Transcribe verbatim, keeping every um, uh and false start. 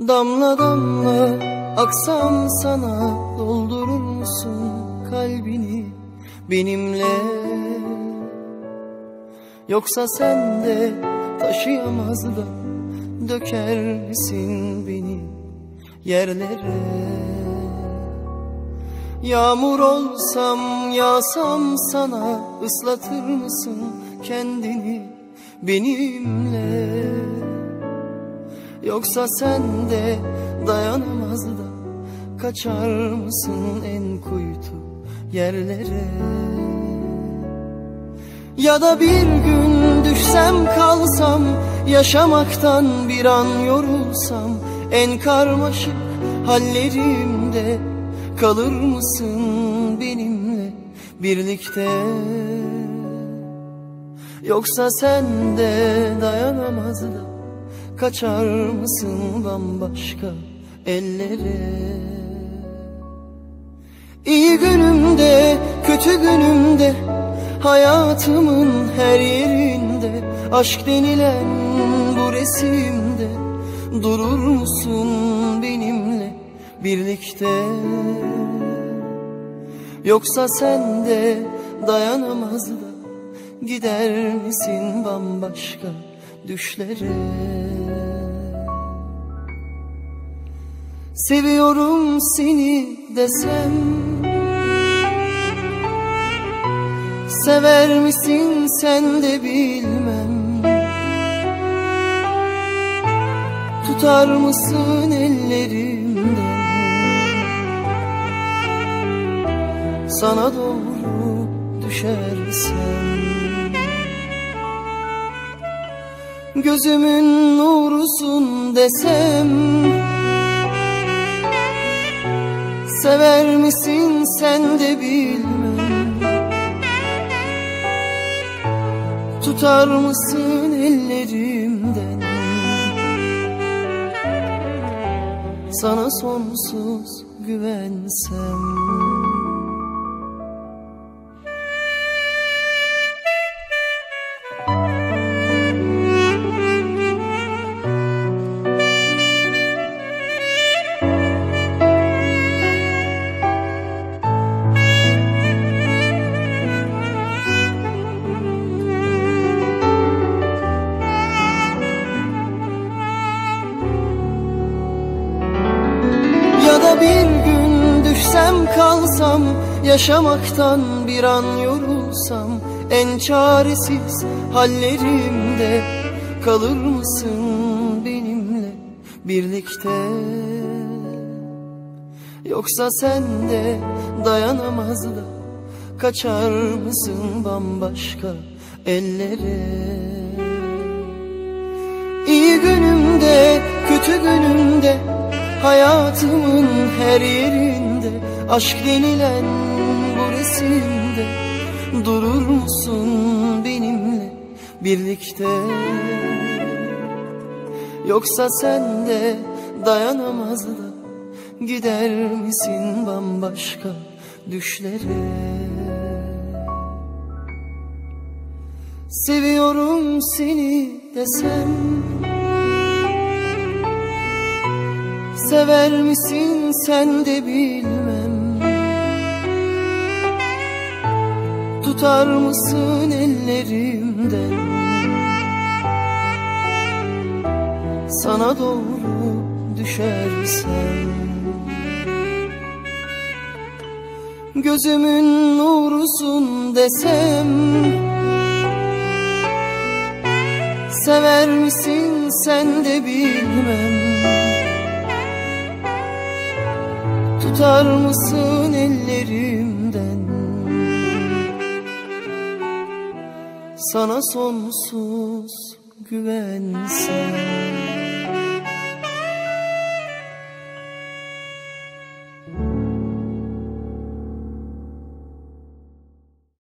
Damla damla aksam sana, doldurur musun kalbini benimle? Yoksa sen de taşıyamaz da döker misin beni yerlere? Yağmur olsam yağsam sana, ıslatır mısın kendini benimle? Yoksa sen de dayanamaz da kaçar mısın en kuytu yerlere? Ya da bir gün düşsem kalsam, yaşamaktan bir an yorulsam, en karmaşık hallerimde kalır mısın benimle birlikte? Yoksa sen de dayanamaz da kaçar mısın bambaşka ellere? İyi günümde, kötü günümde, hayatımın her yerinde, aşk denilen bu resimde durur musun benimle birlikte? Yoksa sen de dayanamaz da gider misin bambaşka düşlere? Seviyorum seni desem, sever misin sen de bilmem. Tutar mısın ellerimden, sana doğru düşersem? Gözümün nurusun desem, sever misin sen de bilmem. Tutar mısın ellerimden, sana sonsuz güvensem? Ya da bir gün düşsem kalsam, yaşamaktan bir an yorulsam, en çaresiz hallerimde kalır mısın benimle birlikte? Yoksa sen de dayanamaz da kaçar mısın bambaşka ellere? İyi günümde, kötü günümde, hayatımın her yerinde, aşk denilen bu resimde durur musun benimle birlikte? Yoksa sen de dayanamaz da gider misin bambaşka düşlere? Seviyorum seni desem, sever misin sen de bilmem. Tutar mısın ellerimden, sana doğru düşersem? Gözümün nurusun desem, sever misin sen de bilmem. Tutar mısın ellerimden, sana sonsuz güvensem?